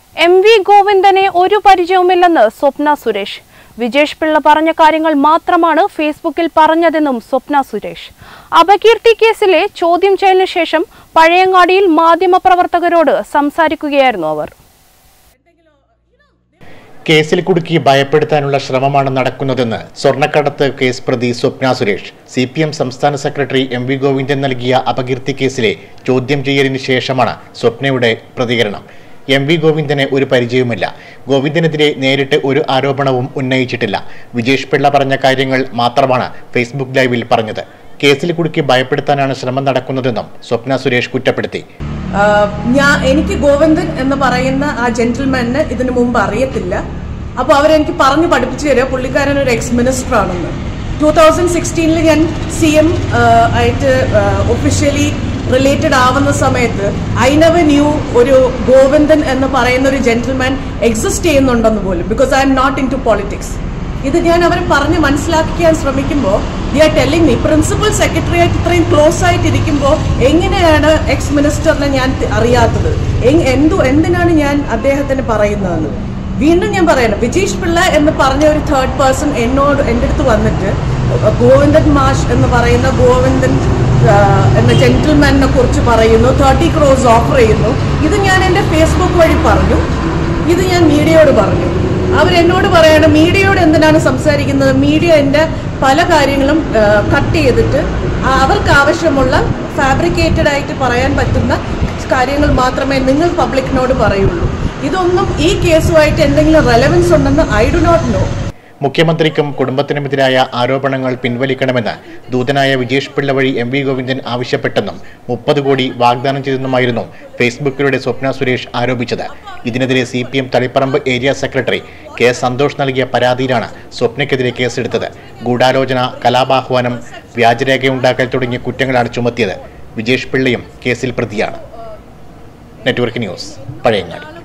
MV ഗോവിന്ദനെ ഒരു പരിചയവുമില്ലെന്ന് സ്വപ്ന സുരേഷ്. വിജേഷ് പിള്ള പറഞ്ഞ കാര്യങ്ങൾ മാത്രമാണ് ഫേസ്ബുക്കിൽ പറഞ്ഞതെന്നും സ്വപ്ന സുരേഷ്. അപകീർത്തി കേസിലെ ചോദ്യം ചെയ്യലിന് ശേഷം പഴയങ്ങാടിയിൽ മാധ്യമപ്രവർത്തകരോട് സംസാരിക്കുകയായിരുന്നു അവർ. കേസിൽ കുടുക്കി ഭയപ്പെടുത്താനുള്ള ശ്രമമാണ് നടക്കുന്നതെന്ന് സ്വർണ്ണക്കടത്ത് കേസ് പ്രതി സ്വപ്ന സുരേഷ്. CPM സംസ്ഥാന സെക്രട്ടറി MV ഗോവിന്ദൻ നൽകിയ അപകീർത്തി കേസിലെ ചോദ്യം ചെയ്യലിന് ശേഷമാണ് സ്വപ്നയുടെ പ്രതികരണം. MV ഗോവിന്ദനെ ഒരു പരിചയവുമില്ല. ഗോവിന്ദനെതിരെ നേരിട്ട് ഒരു ആരോപണവും ഉന്നയിച്ചിട്ടില്ല. വിജേഷ് പിള്ള പറഞ്ഞ കാര്യങ്ങൾ മാത്രമാണ് ഫേസ്ബുക്ക് ലൈവിൽ പറഞ്ഞത്. കേസിൽ കുടുക്കി ഭയപ്പെടുത്താനാണ് ശ്രമം നടക്കുന്നതെന്നും സ്വപ്ന സുരേഷ് കുറ്റപ്പെടുത്തി. എനിക്ക് ഗോവിന്ദൻ എന്ന് പറയുന്ന ആ ജെന്റിൽമാനെ ഇതിനു മുമ്പ് അറിയത്തില്ല. അപ്പോൾ അവരെനിക്ക് പറഞ്ഞു പഠിപ്പിച്ചു തരിക പുള്ളിക്കാരൻ ഒരു എക്സ് മിനിസ്റ്റർ ആണെന്ന്. 2016 ഞാൻ CM ആയിട്ട് ഒഫീഷ്യലി റിലേറ്റഡ് ആവുന്ന സമയത്ത് ഐ നെവർ ന്യൂ ഒരു ഗോവിന്ദൻ എന്ന് പറയുന്ന ഒരു ജെന്റിൽമാൻ എക്സിസ്റ്റ് ചെയ്യുന്നുണ്ടെന്ന് പോലും. Because I'm not into politics. ഇത് ഞാൻ അവരെ പറഞ്ഞ് മനസ്സിലാക്കിക്കാൻ ശ്രമിക്കുമ്പോൾ they are telling me principal secretary ആയിട്ട് ഇത്രയും ക്ലോസ് ആയിട്ടിരിക്കുമ്പോൾ എങ്ങനെയാണ് എക്സ് മിനിസ്റ്ററിനെ ഞാൻ അറിയാത്തത്? എന്തിനാണ് ഞാൻ അദ്ദേഹത്തിന് പറയുന്നതെന്ന് വീണ്ടും ഞാൻ പറയണം. വിജേഷ് പിള്ള എന്ന് പറഞ്ഞ ഒരു തേർഡ് പേഴ്സൺ എൻ്റെ അടുത്ത് വന്നിട്ട് ഗോവിന്ദൻ മാഷ് എന്ന് പറയുന്ന ഗോവിന്ദൻ എന്ന ജെന്റിൽമാനെ കുറിച്ച് പറയുന്നു, 30 crores ഓഫർ ചെയ്യുന്നു. ഇത് ഞാൻ എൻ്റെ ഫേസ്ബുക്ക് വഴി പറഞ്ഞു, ഇത് ഞാൻ മീഡിയയോട് പറഞ്ഞു. അവരെന്നോട് പറയാണ് മീഡിയയോട് എന്തിനാണ് സംസാരിക്കുന്നത്? മീഡിയ എൻ്റെ പല കാര്യങ്ങളും കട്ട് ചെയ്തിട്ട് അവർക്ക് ആവശ്യമുള്ള ഫാബ്രിക്കേറ്റഡ് ആയിട്ട് പറയാൻ പറ്റുന്ന കാര്യങ്ങൾ മാത്രമേ നിങ്ങൾ പബ്ലിക്കിനോട് പറയുള്ളൂ. ഇതൊന്നും ഈ കേസുമായിട്ട് എന്തെങ്കിലും റെലവൻസ് ഉണ്ടെന്ന് ഐ ഡു നോട്ട് നോ. മുഖ്യമന്ത്രിക്കും കുടുംബത്തിനുമെതിരായ ആരോപണങ്ങൾ പിൻവലിക്കണമെന്ന് ദൂതനായ വിജേഷ് പിള്ള വഴി MV ഗോവിന്ദൻ ആവശ്യപ്പെട്ടെന്നും 30 കോടി വാഗ്ദാനം ചെയ്തെന്നുമായിരുന്നു ഫേസ്ബുക്കിലൂടെ സ്വപ്ന സുരേഷ് ആരോപിച്ചത്. ഇതിനെതിരെ CPM Taliparamba area secretary K. Santhosh നൽകിയ പരാതിയിലാണ് സ്വപ്നയ്ക്കെതിരെ കേസെടുത്തത്. ഗൂഢാലോചന, കലാപാഹ്വാനം, വ്യാജരേഖയുണ്ടാക്കൽ തുടങ്ങിയ കുറ്റങ്ങളാണ് ചുമത്തിയത്. വിജേഷ് പിള്ളയും കേസിൽ പ്രതിയാണ്. Network news, Pazhayangadi.